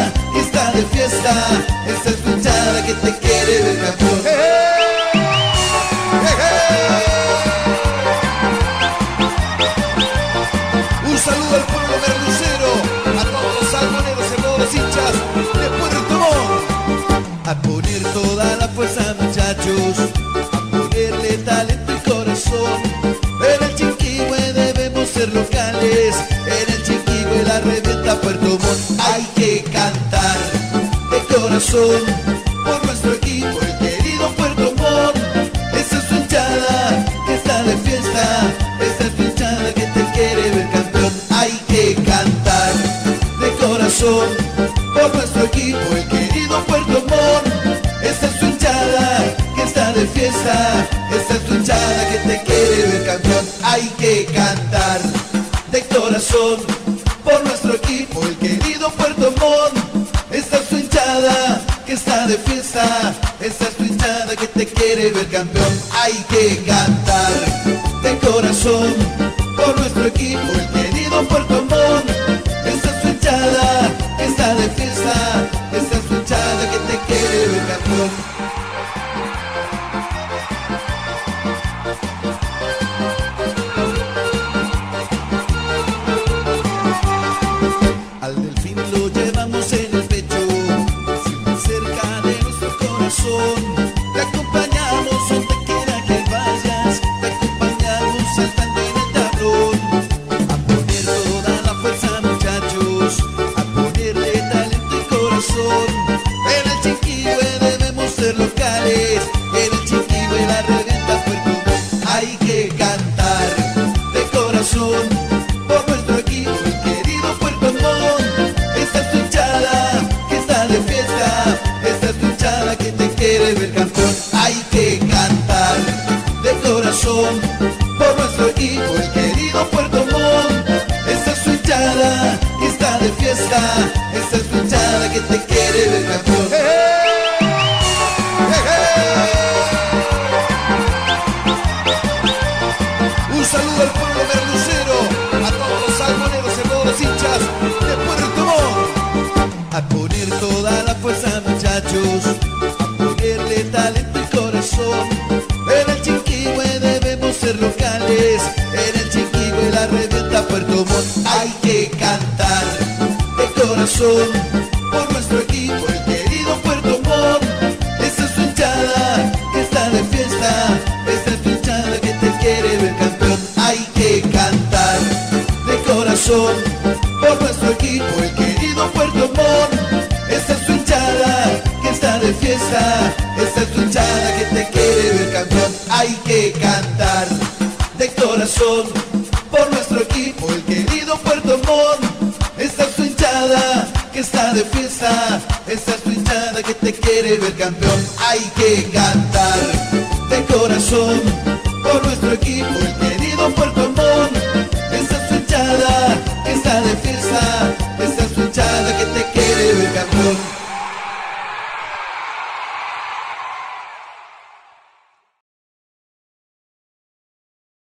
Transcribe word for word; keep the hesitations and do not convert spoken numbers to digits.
que está de fiesta. Esta es tu hinchada que te quiere ver campeón. ¡Hey! ¡Hey, hey! Un saludo al pueblo merlucero, a todos los salmoneros y a todos los hinchas de Puerto Montt. A poner toda la fuerza, muchachos, a ponerle talento y corazón. En el Chiquihue debemos ser locales, en el Chiquihue la revienta Puerto Montt. Hay que cantar de corazón por nuestro equipo, el querido Puerto Montt. Esa es su hinchada que está de fiesta, esta es tu hinchada que te quiere ver campeón. Hay que cantar de corazón por nuestro equipo, el querido Puerto Montt. Esta es tu hinchada que está de fiesta, esta es tu hinchada que te quiere ver campeón. Hay que cantar de corazón por nuestro equipo, el querido Puerto Montt. Esta es tu hinchada que está de fiesta, esta es tu hinchada que te quiere ver campeón. Hay que cantar de corazón por nuestro equipo, el querido Puerto Montt. Esta es tu hinchada que está de fiesta, esta es tu hinchada que te quiere ver campeón. Al delfín lo llevamos en el pecho, siempre cerca de nuestro corazón. Te acompañamos donde quiera que vayas, te acompañamos saltando en el tablón. A poner toda la fuerza, muchachos, a ponerle talento y corazón. En el Chiquihue debemos ser locales, en el Chiquihue la revienta Puerto Montt. Hay que cantar de corazón por nuestro equipo, el querido Puerto Montt. Esta es tu hinchada que está de fiesta, esta es tu hinchada que te quiere ver campeón. Hay que cantar de corazón por nuestro equipo, el querido Puerto Montt. Esta es tu hinchada que está de fiesta, esta es tu hinchada que te quiere ver campeón. ¡Hey! ¡Hey, hey! Un saludo al pueblo merlucero, a todos los salmoneros y a todos los hinchas de Puerto Montt. A poner toda la fuerza, muchachos, a ponerle talento y corazón. En el Chiquihue debemos ser locales, en el Chiquihue la revienta Puerto Montt. Hay que cantar de corazón por nuestro equipo, el querido Puerto Montt. Esta es tu hinchada que está de fiesta, esta es tu hinchada que te quiere ver campeón. Hay que cantar de corazón por nuestro equipo, el querido Puerto Montt. Esta es tu hinchada que está de fiesta, esta es tu hinchada que te quiere ver campeón. Hay que cantar de corazón por nuestro equipo, el querido Puerto Montt. Esta es tu hinchada que está de fiesta, esta es tu hinchada que te quiere ver campeón. Hay que cantar de corazón por nuestro equipo, el querido